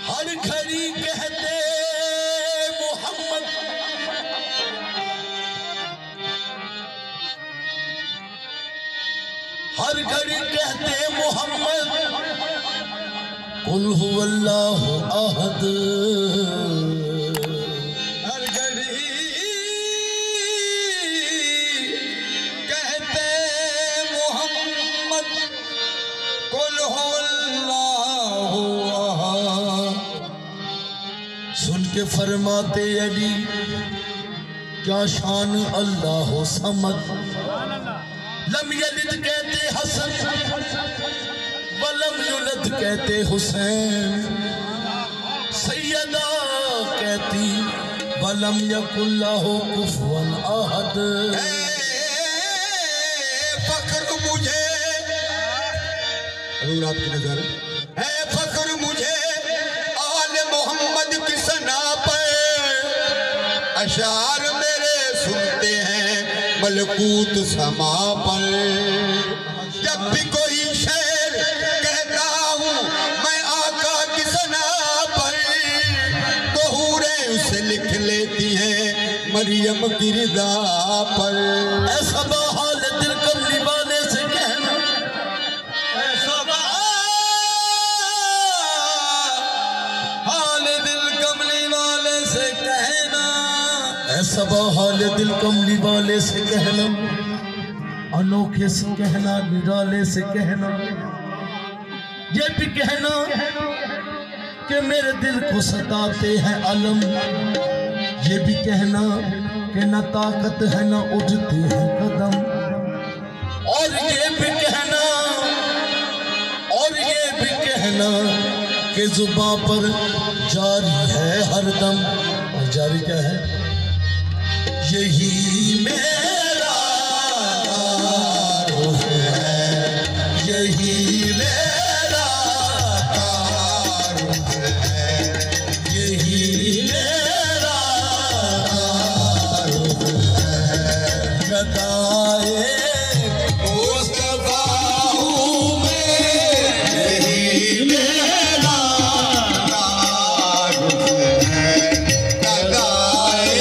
हर घड़ी कहते मोहम्मद, हर घड़ी कहते मोहम्मद कुल हुवल्लाहु अहद। हर घड़ी कहते मोहम्मद कुल हुवल्लाहु अहद। सुन के फरमाते अली क्या शान अल्लाह समद। लम यलिद कहते हसन, वलम युलद कहते हुसैन, सैयदा कहती वलम यकुल लहू कुफुवन अहद। फख्र मुझे, हजूर आपकी नजर है, फख्र मुझे आल मोहम्मद की सना पर। अशार मेरे सुनते हैं मलकूत समा पर। जब भी कोई शेर कहता हूँ मैं आका की सना पर, तो हूरें उसे लिख लेती हैं मरियम की रिदा पर। ऐसा हाल दिल कमली वाले से कहना, ऐसा हाल दिल कमली वाले से कहना, ऐसा हाल दिल कमली वाले से कहना, अनोखे से कहना, निराले से कहना। ये भी कहना कि मेरे दिल को सताते हैं अलम। ये भी कहना कि न ताकत है न उठते हैं कदम। और ये भी कहना, और ये भी कहना कि जुबां पर जारी है हरदम। और जारी क्या है? यही मेरा तारुफ है, यही मेरा तारुफ है, यही मेरा तारुफ है। गदाए मुस्तफा हूँ मैं, यही मेरा तारुफ है। गदाए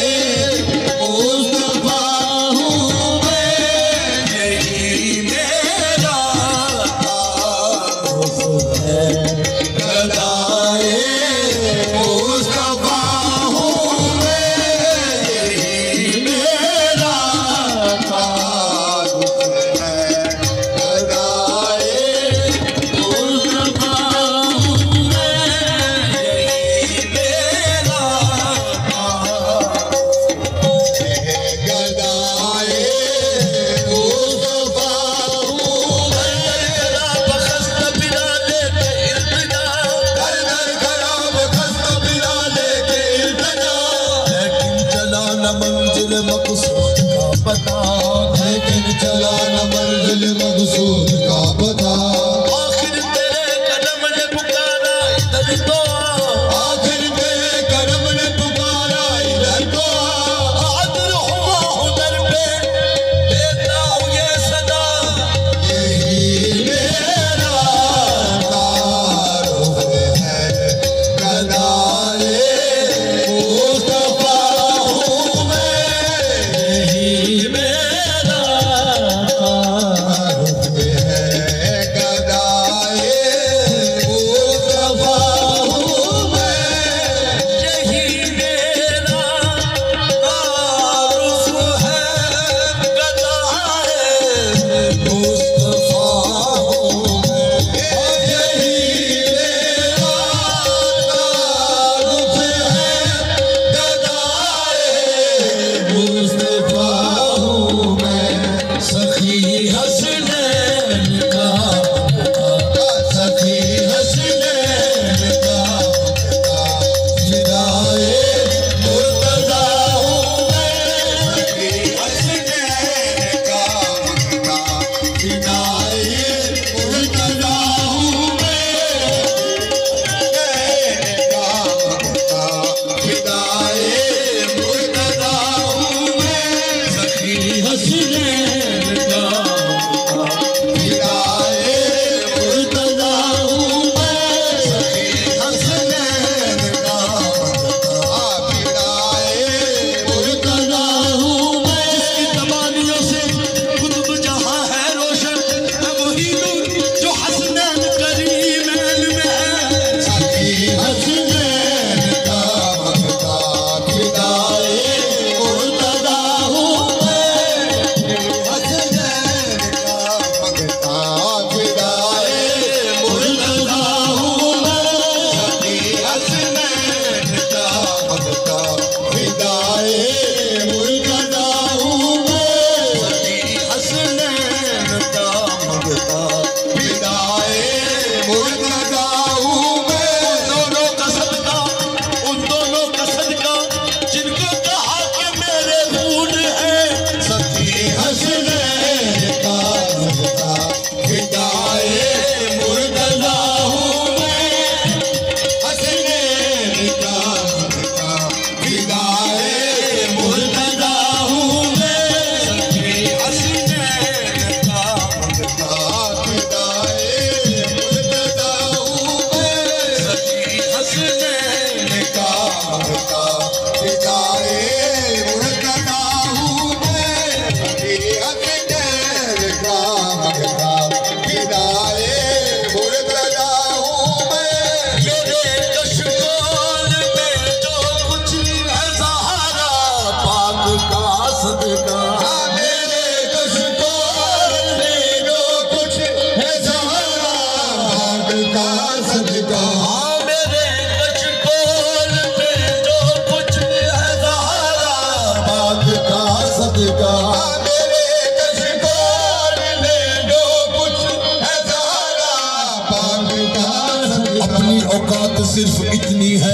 औकात सिर्फ इतनी है,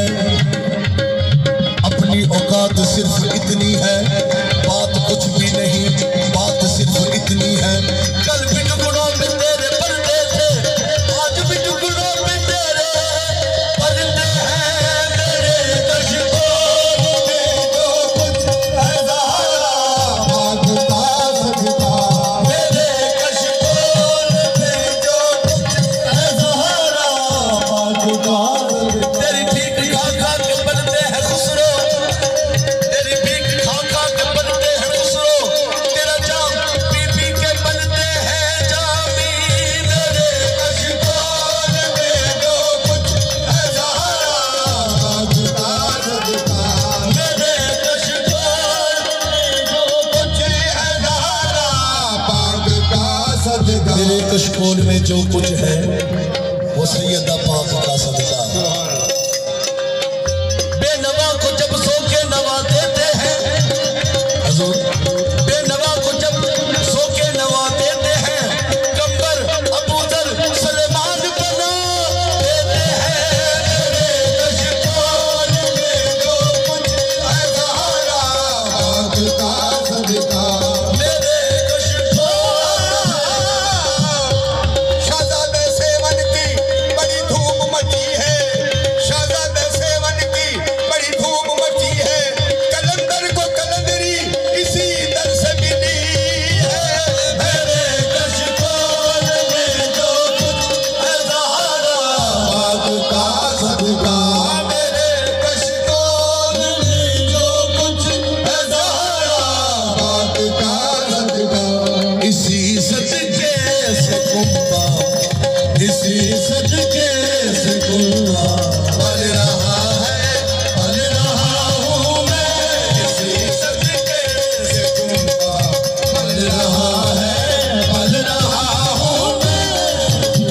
अपनी औकात सिर्फ इतनी है, बात कुछ भी नहीं, बात सिर्फ इतनी है। कल भी टुकड़ों में तेरे पर्दे थे, आज भी टुकड़ों में तेरे पर्दे हैं। मेरे कशकोल में जो कुछ है ज़ाहरा मांगता सजदा, मेरे कशकोल में जो कुछ है ज़ाहरा मांगता सजदा। तेरी भीख खा खा के बनते हैं खुसरो, तेरी भीख खा खा के बनते हैं खुसरो, तेरा जाम पी पी के बनते हैं जामी। मेरे कशकोल में जो कुछ है ज़ाहरा मांगता सजदा, मेरे कशकोल में जो कुछ है ज़ाहरा मांगता सजदा। मेरे कशकोल में जो कुछ है वो सैयदा पाक का सदका। बेनवा को जब सो के नवा देते हैं हुजूर, बेनवा को जब सो के नवा देते हैं, कंबर अबूजर सलेमान बना देते हैं। मेरे कशकोल में जो कुछ है ज़ाहरा मांगता सदका, मेरे कशकोल। शाहज़ादे सेवन की बड़ी धूम मची है, शाहज़ादे सेवन की बड़ी धूम मची है, कलंदर को कलंदरी इसी दर से मिली है। मेरे कशकोल में जो कुछ है ज़ाहरा मांगता सदका, मेरे कशकोल में जो कुछ है ज़ाहरा मांगता सदका। इसी सदके से कुंबा, इसी सदके से कुंबा पल रहा है, पल रहा हूँ मैं। इसी सदके से कुंबा पल रहा है, पल रहा हूँ मैं।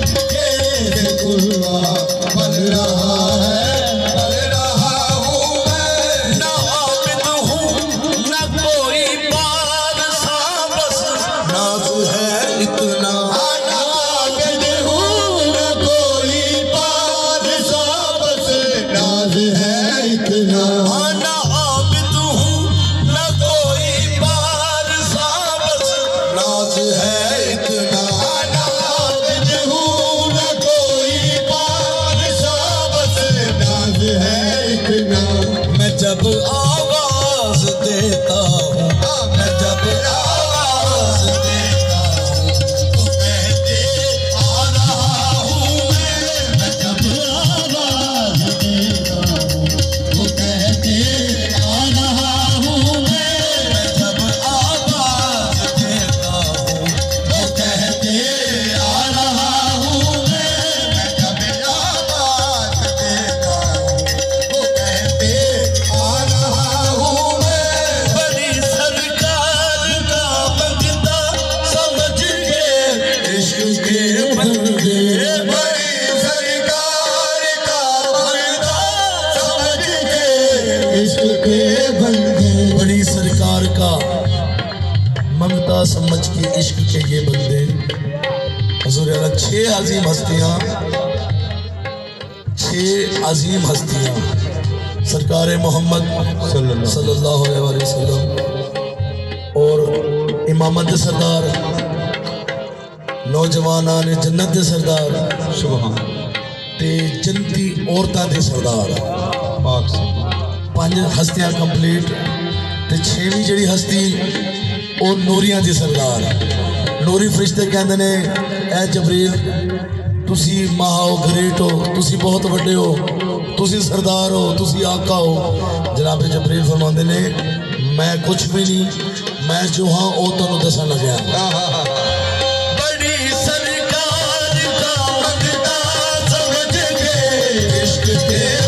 के कुंबा पल रहा है, पल रहा हूँ मैं। ना आबिद हूँ ना कोई बादशाह, बस नाज है इतना। ना आबिद हूँ ना कोई बादशाह, बस नाज है इतना। ना आबिद हूँ ना कोई बादशाह, बस नाज है इतना। ना आबिद हूँ ना कोई बादशाह, बस नाज है इतना। मैं जब आवाज देता हूँ, मैं जब आवाज देता हूँ, तो कहते आ रहा हूँ मैं। मैं जब आवाज देता हूँ, तो कहते आ रहा हूँ मैं। मैं जब आवाज देता हूँ, तो कहते आ रहा हूँ मैं। मैं जब आवाज देता हूँ, तो कहते आ रहा हूँ मैं। बड़ी सरकार का बंदा समझ के इश्क के बंदे, बड़ी सरकार का बंदा समझ के इश्क के बंदे। बड़ी सरकार का मंगता समझ के इश्क के ये बंदे। हुजूर अल्लाह 6 अजीम हस्तियां, 6 अजीम हस्तियां सरकार मोहम्मद सल्लल्लाहु अलैहि वसल्लम और इमामत सरदार, नौजवानां ने जन्नत दे सरदार सुभान ते जन्नती औरतां दे सरदार पाक से 5 हस्तियां कंप्लीट ते 6वीं जिहड़ी हस्ती और नूरियां दी सरदार। नूरी फरिश्ते कहंदे ने ऐ जबरील तुसी मां हो, ग्रेट हो, तुसी बहुत वड्डे हो, तुसी सरदार हो, तुसी आका हो। जनाब जबरील फरमाते ने मैं कुछ भी नहीं, मैं जो हाँ वो तुहानू दसन लग्या। बड़ी सरकार का मंगता समझ के इश्क के